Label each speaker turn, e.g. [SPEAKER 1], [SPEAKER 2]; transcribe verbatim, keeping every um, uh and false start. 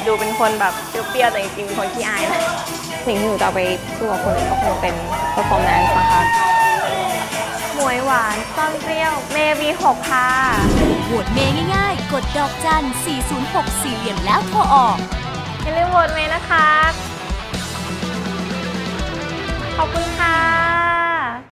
[SPEAKER 1] ดูเป็นคนแบบเปรี้ยวๆแต่จริงๆเป็นคนขี้อายนะสิ่งที่หนูจะเอาไปสู้กับคนอื่นก็คงเป็น performance นะคะหมวยหวานซ่อนเปรี้ยวเมย์วีหกค่ะ
[SPEAKER 2] โหวตเมย์ง่ายๆกดดอกจันสี่ศูนย์หกสี่เหลี่ยมแล้วโทรออก
[SPEAKER 1] อย่าลืมโหวตเมย์นะคะขอบคุณค่ะ